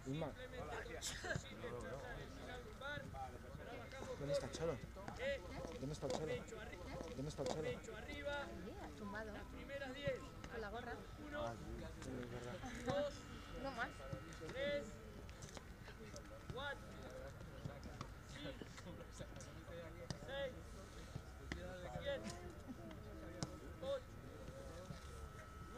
Inma. ¿Dónde está el Cholo? ¿Dónde está el Cholo? ¿Dónde está el Cholo? Sí, ha tumbado. Con la gorra. Ah, sí, es verdad. No más.